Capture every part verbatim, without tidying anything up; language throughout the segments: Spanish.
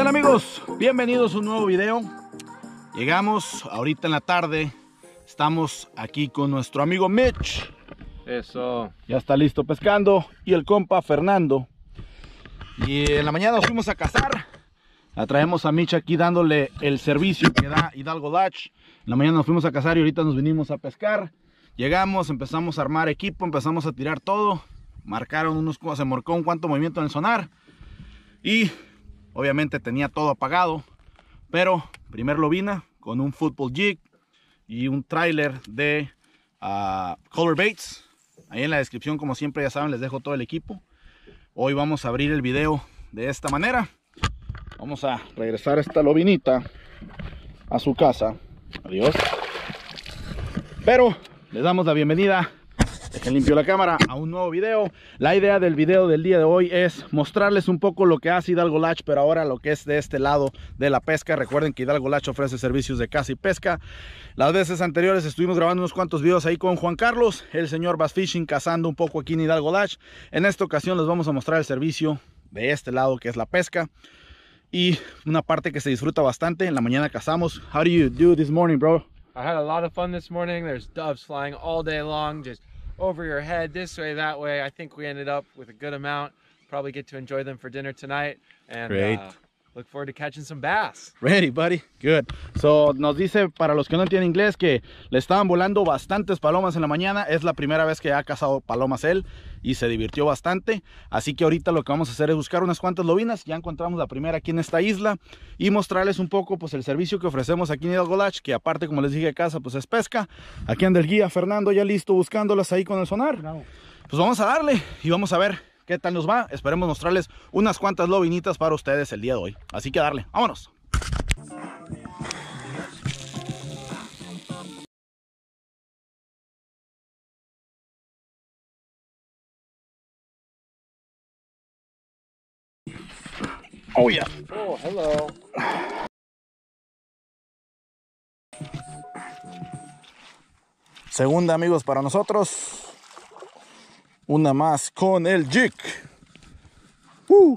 tal, amigos? Bienvenidos a un nuevo video. Llegamos ahorita en la tarde. Estamos aquí con nuestro amigo Mitch. Eso. Ya está listo pescando. Y el compa Fernando. Y en la mañana nos fuimos a cazar. La traemos a Mitch aquí dándole el servicio que da Hidalgo Latch. En la mañana nos fuimos a cazar y ahorita nos vinimos a pescar. Llegamos, empezamos a armar equipo, empezamos a tirar todo. Marcaron unos, se marcó un cuanto movimiento en el sonar. Y obviamente tenía todo apagado. Pero primer lobina con un football jig y un trailer de uh, Color Baits. Ahí en la descripción, como siempre, ya saben, les dejo todo el equipo. Hoy vamos a abrir el video de esta manera. Vamos a regresar esta lobinita a su casa. Adiós. Pero les damos la bienvenida. Dejen limpio la cámara a un nuevo video. La idea del video del día de hoy es mostrarles un poco lo que hace Hidalgo Latch, pero ahora lo que es de este lado de la pesca. Recuerden que Hidalgo Latch ofrece servicios de caza y pesca. Las veces anteriores estuvimos grabando unos cuantos videos ahí con Juan Carlos, el señor Bass Fishing, cazando un poco aquí en Hidalgo Latch. En esta ocasión les vamos a mostrar el servicio de este lado, que es la pesca. Y una parte que se disfruta bastante. En la mañana cazamos. How do you do this morning, bro? I had a lot of fun this morning. There's doves flying all day long, just over your head, this way, that way. I think we ended up with a good amount. Probably get to enjoy them for dinner tonight. And Great. Uh, look forward to catching some bass. Ready, buddy. Good. So, nos dice, para los que no entienden inglés, que le estaban volando bastantes palomas en la mañana. Es la primera vez que ha cazado palomas él y se divirtió bastante. Así que ahorita lo que vamos a hacer es buscar unas cuantas lobinas. Ya encontramos la primera aquí en esta isla y mostrarles un poco, pues, el servicio que ofrecemos aquí en Hidalgo Latch, que aparte, como les dije, de casa, pues es pesca. Aquí anda el guía Fernando ya listo buscándolas ahí con el sonar. Bravo. Pues vamos a darle y vamos a ver qué tal nos va. Esperemos mostrarles unas cuantas lobinitas para ustedes el día de hoy. Así que darle, vámonos. Oh yeah. Oh, hello. Segunda, amigos, para nosotros. Una más con el jig. Uh.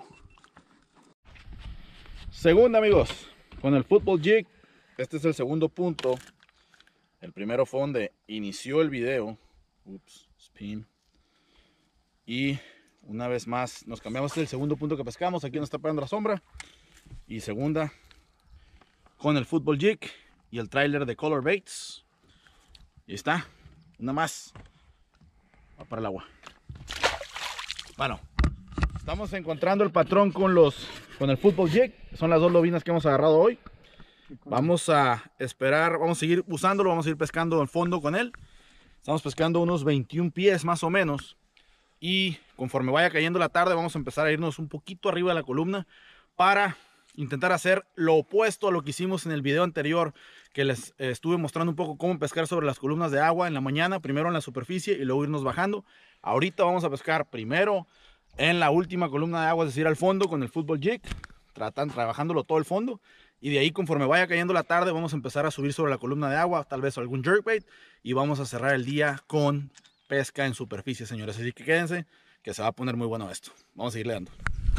Segunda, amigos, con el football jig. Este es el segundo punto. El primero fue donde inició el video. Ups, spin. Y una vez más nos cambiamos. Este es el segundo punto que pescamos. Aquí nos está pegando la sombra. Y segunda con el football jig y el trailer de Color Baits. Y está, una más. Va para el agua. Bueno, estamos encontrando el patrón con los con el football jig. Son las dos lobinas que hemos agarrado hoy. Vamos a esperar, vamos a seguir usándolo, vamos a ir pescando al fondo con él. Estamos pescando unos veintiún pies más o menos. Y conforme vaya cayendo la tarde vamos a empezar a irnos un poquito arriba de la columna para intentar hacer lo opuesto a lo que hicimos en el video anterior, que les eh, estuve mostrando un poco cómo pescar sobre las columnas de agua en la mañana, primero en la superficie y luego irnos bajando. Ahorita vamos a pescar primero en la última columna de agua, es decir, al fondo con el football jig, tratan, trabajándolo todo el fondo. Y de ahí, conforme vaya cayendo la tarde, vamos a empezar a subir sobre la columna de agua, tal vez algún jerkbait, y vamos a cerrar el día con pesca en superficie, señores. Así que quédense, que se va a poner muy bueno esto. Vamos a seguirle dando.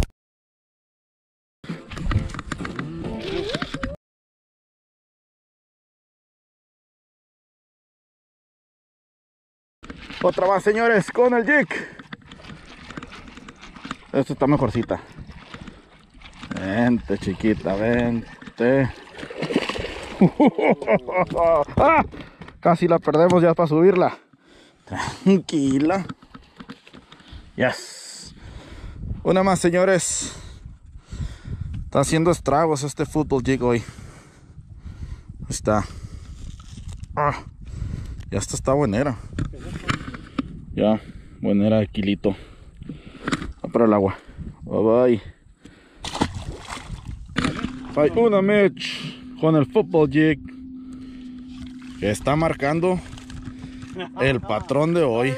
Otra más, señores, con el jig. Esto está mejorcita. Vente, chiquita, vente. ¡Ah! Casi la perdemos ya para subirla. Tranquila. Yes. Una más, señores. Está haciendo estragos este football jig hoy. Ahí está. Ah, ya esta está buenera. Ya, buenera de kilito. Va para el agua. Bye bye. Hay una Mitch con el football jig que está marcando el patrón de hoy.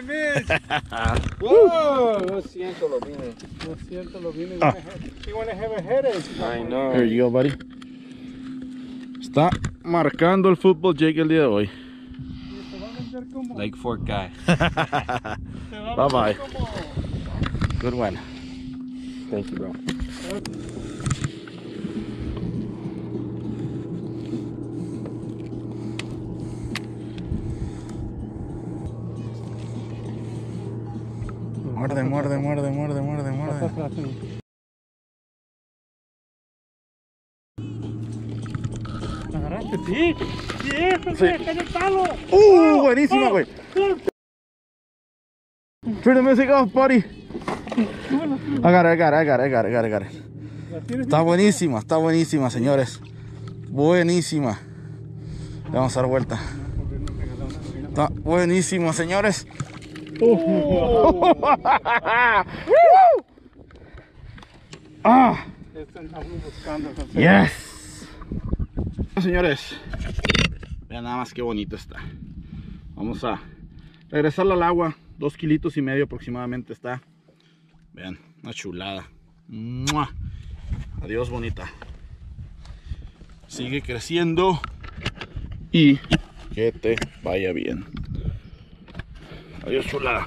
Whoa, no siento los vines. No siento los vines. Ah. You wanna have a headache? I know. Here you go, buddy. Está marcando el football jig el día de hoy. Lake Fork guy. Bye bye. Good one. Thank you, bro. muerde, muerde, muerde, muerde, muerde, muerde. ¿Agarraste? Sí. Sí, eso, Sí. está en el palo. ¡Uh! Buenísima, güey. Turn the music off, buddy. I got it, I got it, I got it, I got it, I got it, I got it. Está buenísima, está buenísima, señores. Buenísima. Le vamos a dar vuelta. Está buenísima, señores. Ah. Yes. Señores, vean nada más qué bonito está. Vamos a regresarla al agua. Dos kilitos y medio aproximadamente está. Vean, una chulada. ¡Mua! Adiós, bonita. Sigue creciendo y que te vaya bien. Adiós, chulada.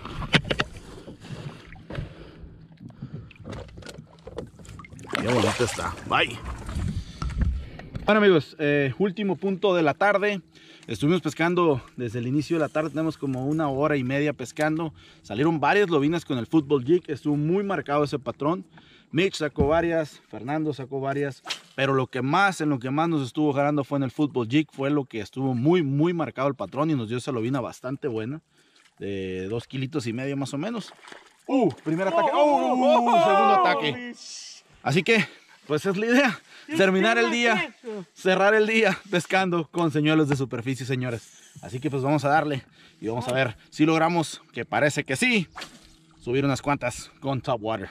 Qué bonita está. Bye. Bueno, amigos, eh, último punto de la tarde. Estuvimos pescando desde el inicio de la tarde. Tenemos como una hora y media pescando. Salieron varias lobinas con el Football Jig. Estuvo muy marcado ese patrón. Mitch sacó varias, Fernando sacó varias, pero lo que más, en lo que más nos estuvo jalando fue en el Football Jig. Fue lo que estuvo muy, muy marcado el patrón y nos dio esa lobina bastante buena, de dos kilitos y medio más o menos. Uh, primer ataque, uh, segundo ataque. Así que, pues es la idea, terminar el día, cerrar el día pescando con señuelos de superficie, señores. Así que pues vamos a darle y vamos a ver si logramos, que parece que sí, subir unas cuantas con top water.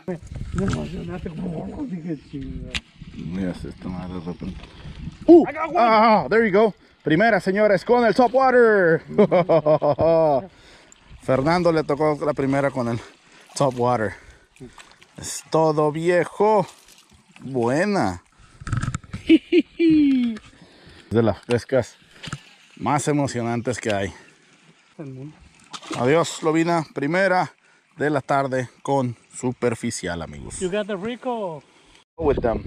Uh, ah, there you go. Primera, señores, con el top water. Fernando le tocó la primera con el top water. Es todo, viejo. Buena. De las pescas más emocionantes que hay. Adiós, lobina. Primera de la tarde con superficial, amigos. You got the Rico. With them.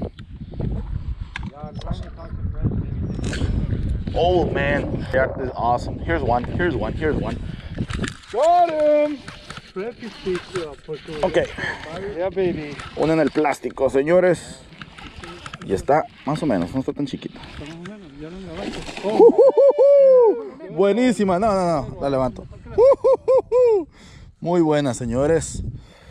Oh man, that is awesome. Here's one. Here's one. Here's one. Got him. Ok. Yeah, baby. Una en el plástico, señores. Y está más o menos, no está tan chiquita. Uh-huh. Buenísima. No, no, no. La levanto. Uh-huh. Muy buena, señores.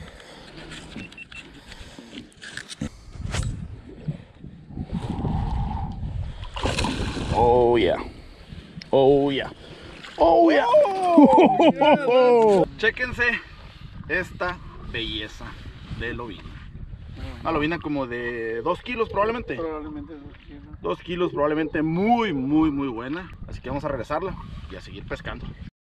Oh yeah. Oh yeah. Oh yeah. Oh, yeah. Chéquense esta belleza de lobina. Una lobina como de dos kilos probablemente. Probablemente dos kilos. Dos kilos probablemente, muy, muy, muy buena. Así que vamos a regresarla y a seguir pescando.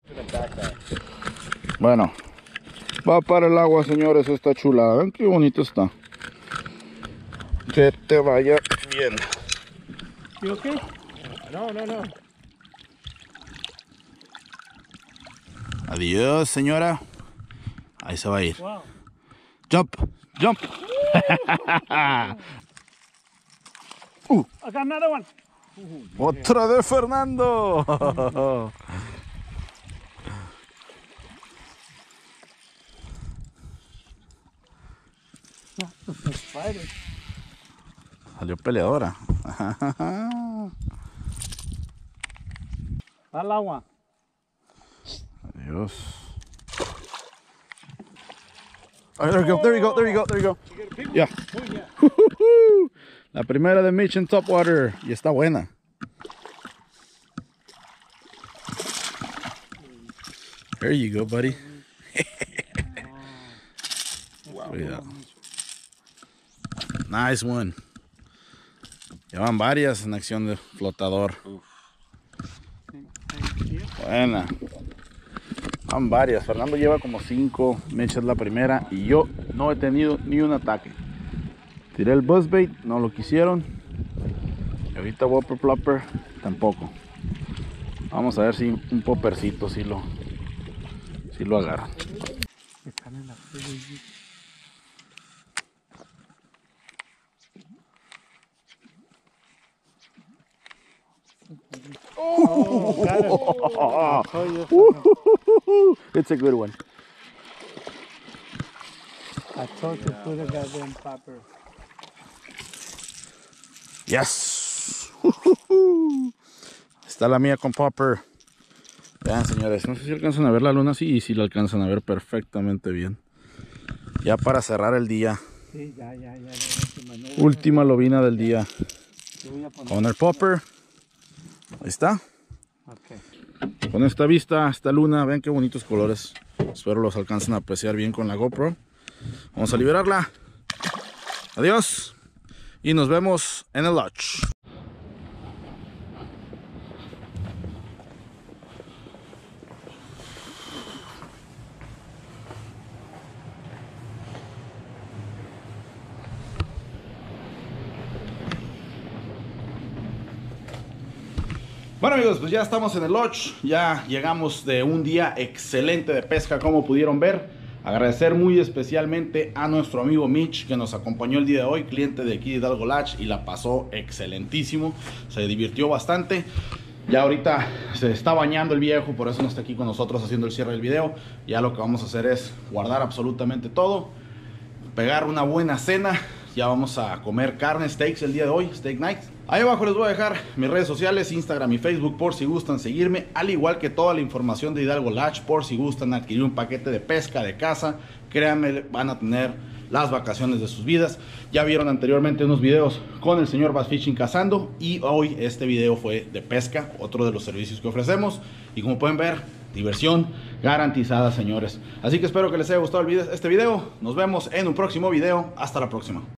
Bueno, va para el agua, señores, esta chulada. Ven qué bonito está. Que te vaya bien. ¿You okay? No, no, no. Adiós, señora. Ahí se va a ir. Wow. Jump, jump. uh, I got another one. otra de Fernando. Salió peleadora. Al agua. Adiós. Oh, there you go, there you go, there you go, there you go. Yeah. La primera de Mitch en top water. Y está buena. There you go, buddy. Cuidado. Nice one. Llevan varias en acción de flotador. Buena. Van varias. Fernando lleva como cinco. Mitch es la primera. Y yo no he tenido ni un ataque. Tiré el buzzbait. No lo quisieron. Y ahorita Whopper Plopper tampoco. Vamos a ver si un poppercito si lo, si lo agarran. Están en la playa. Oh, got it. Oh, yes. It's a good one. I told you to put a goddamn popper. Yes. Está la mía con popper. Vean, señores, no sé si alcanzan a ver la luna, sí, y si la alcanzan a ver perfectamente bien. Ya para cerrar el día. Sí, ya, ya, ya. ya, ya. Última lobina del día. Voy a poner- Con el popper. Ahí está. Ok. Con esta vista, esta luna, vean qué bonitos colores. Espero los alcancen a apreciar bien con la GoPro. Vamos a liberarla. Adiós. Y nos vemos en el lodge. Bueno, amigos, pues ya estamos en el lodge. Ya llegamos de un día excelente de pesca, como pudieron ver. Agradecer muy especialmente a nuestro amigo Mitch, que nos acompañó el día de hoy, cliente de aquí de Hidalgo Lodge, y la pasó excelentísimo. Se divirtió bastante. Ya ahorita se está bañando el viejo, por eso no está aquí con nosotros haciendo el cierre del video. Ya lo que vamos a hacer es guardar absolutamente todo, pegar una buena cena. Ya vamos a comer carne, steaks el día de hoy, steak night. Ahí abajo les voy a dejar mis redes sociales, Instagram y Facebook, por si gustan seguirme, al igual que toda la información de Hidalgo Lodge, por si gustan adquirir un paquete de pesca de casa. Créanme, van a tener las vacaciones de sus vidas. Ya vieron anteriormente unos videos con el señor Bass Fishing cazando, y hoy este video fue de pesca, otro de los servicios que ofrecemos. Y como pueden ver, diversión garantizada, señores. Así que espero que les haya gustado el video, este video. Nos vemos en un próximo video. Hasta la próxima.